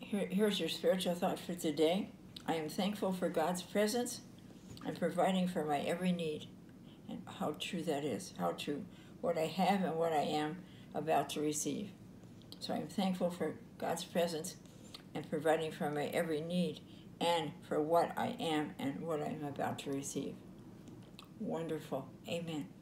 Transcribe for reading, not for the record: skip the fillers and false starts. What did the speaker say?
Here's your spiritual thought for today. I am thankful for God's presence and providing for my every need. And how true that is. How true. What I have and what I am about to receive. So I'm thankful for God's presence and providing for my every need and for what I am and what I'm about to receive. Wonderful. Amen.